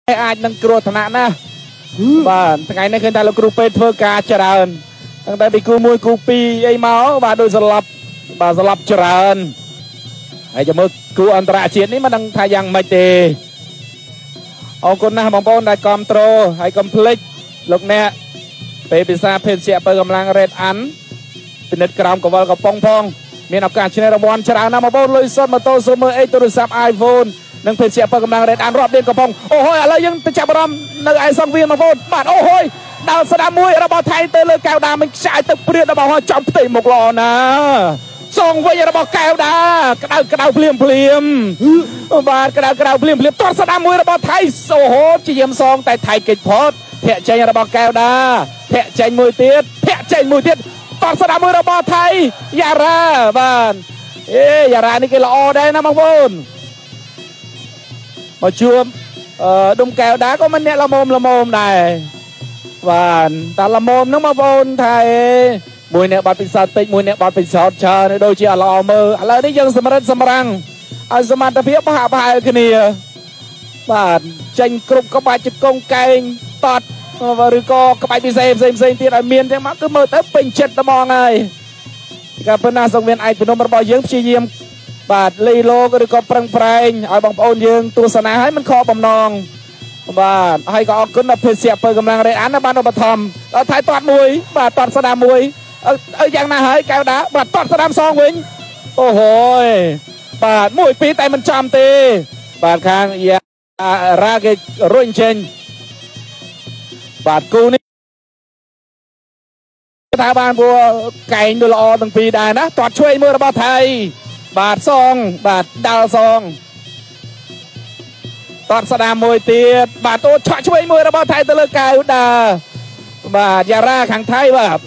អាចនឹងគ្រោះថ្នាក់ណាបាទថ្ងៃនេះឃើញថាលោកគ្រូពេទ្យធ្វើការច្រើនតាំងតែពីគូ1គូ2អីមកបាទដូចស្លាប់បាទស្លាប់ច្រើនហើយចាំមើលគូអន្តរជាតិនេះមិនដឹងថាយ៉ាងម៉េចទេអរគុណណាស់បងប្អូនដែលគាំទ្រហើយកុំភ្លេចលោកអ្នកពេលពិសាភេទជ្ជៈបើកម្លាំងរ៉េតអាន់ពិនិត្យក្រោមកវលកំប៉ុងផងមានឱកាសឈ្នះរង្វាន់ច្រើនណាស់បងប្អូនលុយសុទ្ធម៉ូតូ Super 8ទូរស័ព្ទ iPhone និងភេទជ្ជៈបើកម្លាំងរ៉េតអានរាប់លានកំប៉ុងអូហូយឥឡូវយើងទៅចាប់អារម្មណ៍នៅឯសង្វៀនបងប្អូនបាទអូហូយដល់ស្ដាំមួយរបស់ថៃទៅលើកែវដាមិនខ្ចាយទឹកព្រាតរបស់ចំផ្ទៃមុខល្អណាសងវិញរបស់កែវដាក្តៅភ្លាមបាទក្តៅភ្លាមតោះស្ដាំមួយរបស់ថៃអូហូជាយាមសងតែថៃកិច្ចផតធាក់ចេញរបស់កែវដាធាក់ចេញមួយទៀតតោះស្ដាំមួយរបស់ថៃយ៉ារ៉ាបាទយ៉ារ៉ានេះគេល្អដែរណាបងប្អូនមកជួបដុំកែវដាក៏មិនអ្នកល្មមដែរបាទតែល្មមហ្នឹងបងប្អូនថៃមួយអ្នកបាត់ពិសោធន៍តិចមួយអ្នកបាត់ពិសោធន៍ច្រើនដូចជាល្អមើលឥឡូវនេះយើងសម្រិតសម្រាំងឲ្យសមត្ថភាពប្រហាក់គ្នាបាទចេញគ្រប់ក្បាច់ជង្គង់កែងតត់ឬក៏ក្បាច់ពិសេសផ្សេងទៀតឲ្យមានទាំងមកគឺមើលទៅពេញចិត្តត្មងហើយកាលប៉ុណ្ណាសង្វៀនឯកភ្នំរបស់យើងព្យាយាមបាទលីលោកឬក៏ប្រឹងប្រែងឲ្យបងប្អូនយើងទស្សនាឲ្យមិនខកបំណងបាទហើយក៏អរគុណដល់ភេទជ្ជៈបើកម្លាំងរ៉េតអានបានឧបត្ថម្ភដល់ថៃតតមួយបាទតតស្ដាមមួយយ៉ាងណាហើយកែវដាបាទតតស្ដាមសងវិញអូហូយបាទ1 2តែមិនចំទេបាទខាងយ៉ារ៉ាគេរុញចេញបាទគូនេះថាបានព្រោះកែងទៅល្អទាំងពីរដែរណាតតឆ្វេងមួយរបស់ថៃបាទសងបាទដាល់សងតតស្ដាមមួយទៀតបាទអូឆក់ឆ្វេងមួយរបស់ថៃទៅលើកែវដាបាទយ៉ារ៉ាខាងថៃបាទ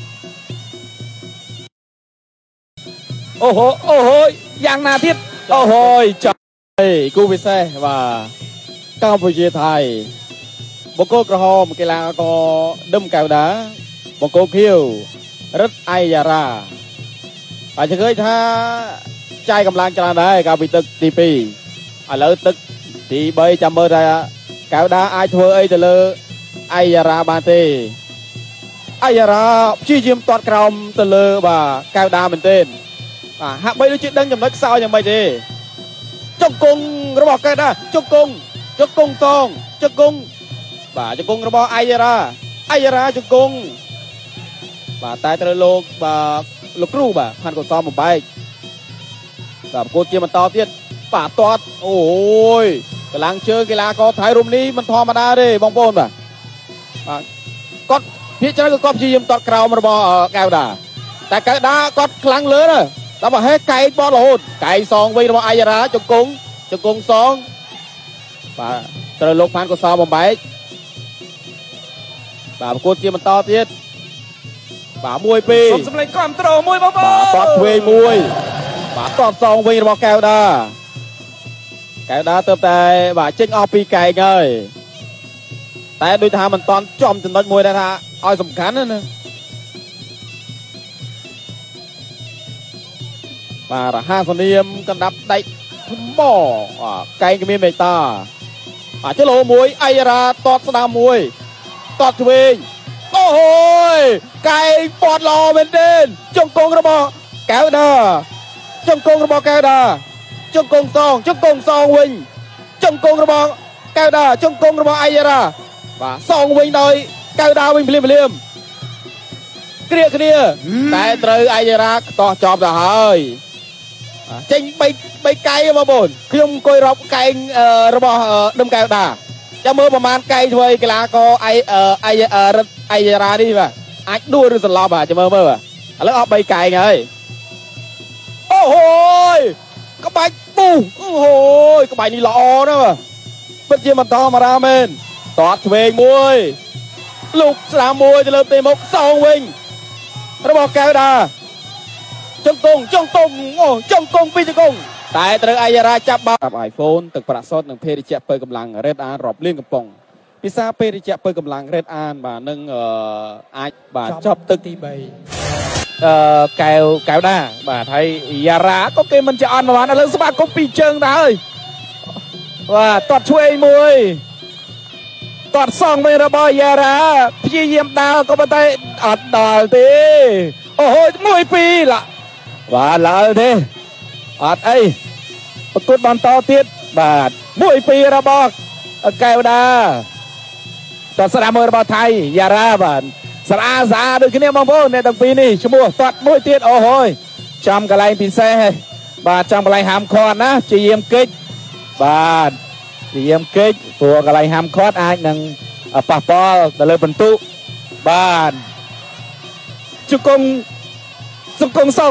អូហូយ៉ាងណាទៀតអូហូយចប់គូពិសេសបាទកម្ពុជាថៃបង្គោលក្រហមកីឡាករដឹមកែវដាបង្គោលខៀវរិទ្ធអាយ៉ារ៉ាអាចឃើញថាចាយកម្លាំងច្រើនដែរកាលពីទឹកទី2ឥឡូវទឹកទី3ចាំមើលថាកែវដាអាចធ្វើអីទៅលើអាយ៉ារ៉ាបានទេអាយ៉ារ៉ាព្យាយាមទាត់ក្រោមទៅលើបាទកែវដាមែនទេបាទហាក់បីដូចជាដឹងចំណុចខ្សោយយ៉ាងម៉េចទេជង្គង់របស់កែវដាជង្គង់សងជង្គង់បាទជង្គង់របស់អាយ៉ារ៉ាជង្គង់បាទតែត្រូវលោកបាទលោកគ្រូបាទផាន់កុសលបំបែកបាទប្រកួតជាបន្តទៀតបាទទាត់អូយកម្លាំងជើងកីឡាករថៃរុំនេះមិនធម្មតាទេបងប្អូនបាទគាត់ភាគច្រើនគឺគាត់ព្យាយាមទាត់ក្រោមរបស់កែវដាតែកែវដាគាត់ខ្លាំងលើណាដល់មកហេកែងបត់រហូតកែងសងវិញរបស់អាយ៉ារ៉ាជង្គង់សងបាទត្រូវលោកផាន់កុសលបំបែកបាទប្រកួតជាបន្តទៀតបាទ1 2 សូមសម្លេងគ្រប់ត្រូលមួយបងប្អូនបាទតតឆ្វេងមួយបាទតតសងវិញរបស់កែវដាទៅតែបាទចេញអស់ពីកែងហើយតែដូចថាមិនតន់ចំចំណុចមួយដែរថាឲ្យសំខាន់ណាបាទរហាសនាមកណ្ដាប់ដៃថ្មកែងគ្មានមេត្តាបាទចលោមួយអាយ៉ារ៉ាតតស្ដាមមួយតតឆ្វេងអូហូយកែងពតល្អមែនទេជង្គង់របស់កែវដាជង្គង់សងវិញជង្គង់របស់កែវដាជង្គង់របស់អាយ៉ារ៉ាបាទសងវិញដោយកែវដាវិញភ្លាមគ្រាគ្នាតែត្រូវអាយ៉ារ៉ាខ្ទាស់ចប់ទៅហើយចេញ3កែងបងប្អូនខ្ញុំអង្គុយរាប់កែងរបស់ដឹមកែវដាចាំមើលប្រហែលកែងធ្វើឲ្យកីឡាករអាយ៉ារ៉ានេះបាទអាចដួលឬសន្លប់ចាំមើលបាទឥឡូវអស់3កែងហើយអូហូយក្បាច់ពុះអូហូយក្បាច់នេះល្អណាស់ពិតជាមិនធម្មតាមែនតតឆ្វេងមួយលោកស្ដាមមួយទៅលើផ្ទៃមុខសងវិញរបស់កែវដាជង្គង់អូជង្គង់ពីរជង្គង់តែត្រូវអាយ៉ារ៉ាចាប់បាល់ iPhone ទឹកប្រាក់សុទ្ធនិងភេទជ្ជៈបើកម្លាំងរ៉េតអានរាប់លានកំប៉ុងពិសាភេទជ្ជៈបើកម្លាំងរ៉េតអានបាទនឹងអាចបាទចប់ទឹកទី3 កែវដាបាទហើយយ៉ារ៉ាក៏គេមិនចេះអន់ប្រហែលឥឡូវស្វាគមន៍ពីរជើងដែរហើយបាទតតឆ្វេងមួយตอดซ่องไม่ระบอยาราพี่เยี่ยมดาวก็มาได้อัดดาวทีโอ้โหมวยปีละว่าแล้วทีอัดไอ้ประกวดบอลต่อเตี้ยบาดมวยปีระบอกแก้วดาตอดสนามมวยระบอไทยยาราบาดสระอาสาดูขึ้นเนี่ยมองโบเนี่ยตั้งปีนี่ชั่วโมงตอดมวยเตี้ยโอ้โหจำกันไรปีเซ่บาดจำกันไรหามคอนนะจีเยี่ยมกิจบาดจีเยี่ยมกิจตัวกันไรหามคอนไอ้หนังปะปอแต่เลยบรรทุกบาดจุกงสุกงเศร้า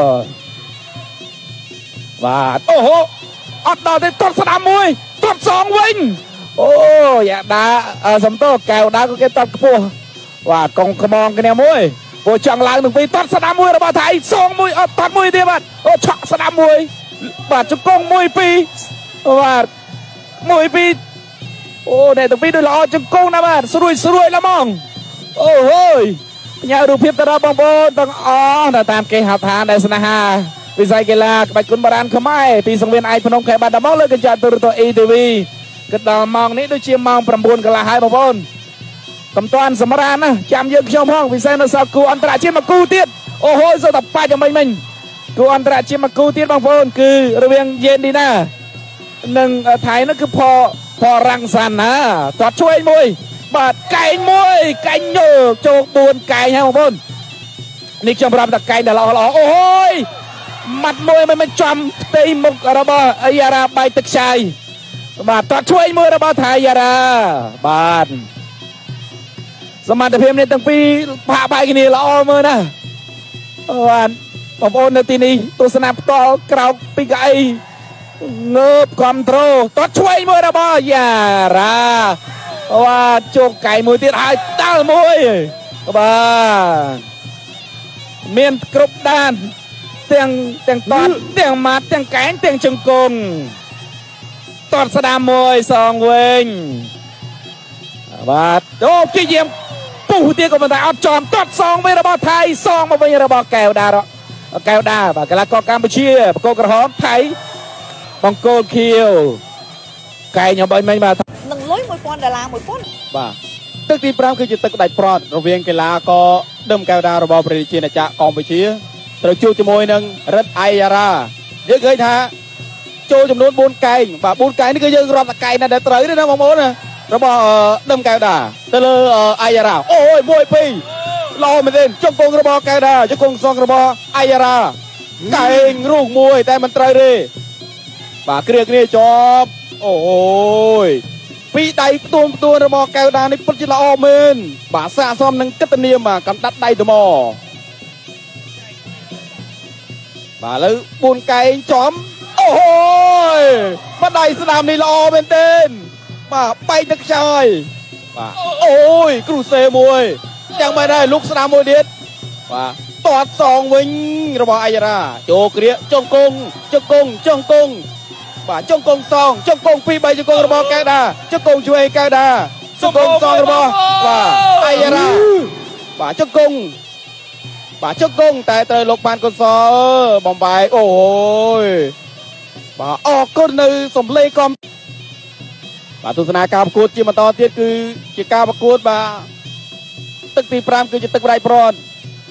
บาดโอ้โหอัดดาวได้ตอดสนามมวยตอดสองวิ่งโอ้ยดาสมโตแก้วดาก็เก็บตอดกระปัวว่ากองขมองกันเนี่ยมวยโอ้จังหลังหนึ่งปีตอดสนามมวยระบาดไทยสองมวยตอดมวยเดียวบัดโอ้ช็อตสนามมวยบาดจุกงมวยปีว่ามวยปีโอ้เนี่ยตั้งปีด้วยละจุกงนะบัดสรวยละมองโอ้โหยาดูเพียบตระบองบอลต้องแต่ตามเกหาทานในสนามวิสัยกีฬาบัดกุนบารานขมายปีสังเวียนไอพนมแขบัดดมองเลยกันจัดตัวเอทีวีกระดามองนี้ด้วยเชียร์มองประมวลกันละหายบอลตำตอนสมรานนะจำเยอะช่องห้องวิสัยนสกูอันตรายเชียร์มากูเตี้ยโอ้โหสตับป้าจะไม่กูอันตรายเชียร์มากูเตี้ยบางบอลคือระเบียงเย็นดีนะหนึ่งไทยนั่นคือพอรังสรรค์นะตอดช่วยมวยบาดไก่มวยไก่โยกโจกปูนไก่ฮะบางบอลนี่จำรำตะไก่เดี๋ยวเราโอ้โหมัดมวยมันจำตีมุกระบายาราใบตึกชัยบาดตอดช่วยมวยระบาไทยยาราบาดสมานเพียมเนี่ยตั้งปีผ่าไปกันนี่ละอมือนะวันผมโอนในทีนี้ตัวสนับต่อกราวปีกไอเงือบคอมโทรตอดช่วยมวยระบายาราว่าโจกไก่มวยที่หายตาลมวยบาดเมียนกรุบด้านเตียงตอดเตียงมัดเตียงแกงเตียงจึงกงตอดสนามมวยสองเวงบาดโอ้กี่เยี่ยมปู่เตี้ยก็มาได้เอาจอมตอดสองไประบาไทยสองมาเป็นระบาแก้วดาหรอแก้วดาบากลากอกามเชียโกกระหอมไทยบังโกเคียวไก่ยังใบไม่มาหนึ่งร้อยมวยปอนดารา1,000 บ่าตึกที่พร้อมคือจุดตึกได้ปลอดระเวียงกีฬาก็เดิมแก้วดาระบาบริจีนจะกองไปเชียตระจูจมวยหนึ่งรัดไอยาราเยอะเกินท่าโจจำนวนบุญไก่บ่าบุญไก่นี่คือยังรอดตะไก่นะเดี๋ยวเตยด้วยนะมองโมนะระบาเดิมแก้วดาเตลไอยาราโอ้ยมวยปีรอมาเด่นจงกงระบาแก้วดาจงกงซองระบาไอยาราไก่รูกมวยแต่มันเตยเลยบ่าเกลียกนี่จอบโอ้ยปีใดตัวระบาแก้วดาในปัจจุบันเมนบ่าสะสมนังกัตเนียมกำตัดได้ตัวมอมาแล้วบุญไก่จอมโอ้โหมาได้สนามในละออเป็นเต้นมาไปนักชายมาโอ้ยกรูเซมวยยังไม่ได้ลุกสนามมวยเด็ดมาตอดสองวิงระบาไอยาราโจเกลียจงกงมาจงกงสองจงกงปีใบจงกงระบาแกดาจงกงช่วยแกดาจงกงสองระบาว่าไอยารามาจงกงป่าเจ้ากงแต่เตยลกบานก็ซอบอมบายโอ้ยป่าออกก็ในสมเลกอมป่าตุสนาการประกวดจีมาต่อเทียดคือจีการประกวดป่าตึกตีพรามคือจะตึกไรพรอน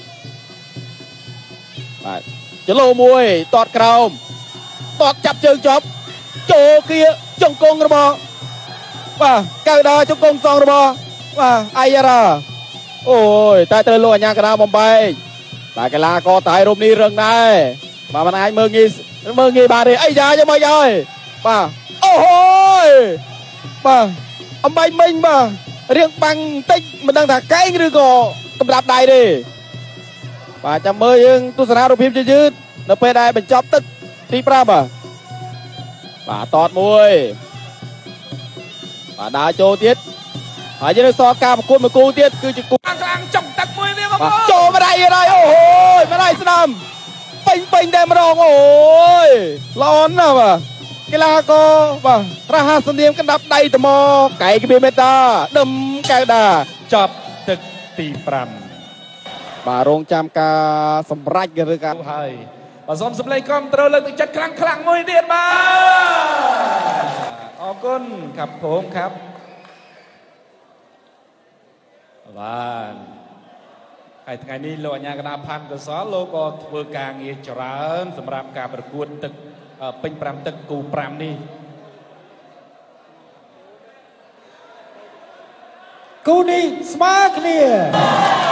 ป่าจะโลมวยตอดกราวตอดจับเชิงจอบโจเกียจงกงระบอป่าแก้วดาจงกงซองระบอป่าไอยาราโอ้ยแต่เตยลอยยางกระดาบอมบายแต่กีฬาก็ตายรูปนี้เรื่องได้มามันไอ้เมืองงี้บาดิไอ้ยาจะมาย่อยป่ะโอ้โหป่ะอำไบมิงป่ะเรียงบังติ๊กมันดังถักแก้งหรือก็กำลับได้ดิป่ะจำเมย์ยังตุสนารูปพิมพ์จะยืดนับไปได้เป็นจ็อบตึกตีปราบป่ะตอดมวยป่ะดาโจเทียดหายจะได้ซอกาประกวดมากูเทียดคือจะกูกลางจังตักมวยเนี่ยมาโจไม่ได้อะไรโอ้โหไม่ได้สนามเป็นแดมรองโอ้ยร้อนนะป่ะกีฬาก็ป่ะราหาสเนียมกันดับได้แต่มอไก่กระเบียเมตาดมแก้วดาจับตึกตีปรำป่าโรงจำกาสมรัยกันเลยกันให้ผสมสำเร็จกอมตรเลยจัดครั้งมวยเดียนมาออกก้นครับผมครับបាទហើយថ្ងៃនេះលោកអាជ្ញាគណៈផាន់កសលលោកក៏ធ្វើការងារច្រើនសម្រាប់ការប្រកួតទឹកពេញ5ទឹកគូ5នេះគូនេះស្មើគ្នា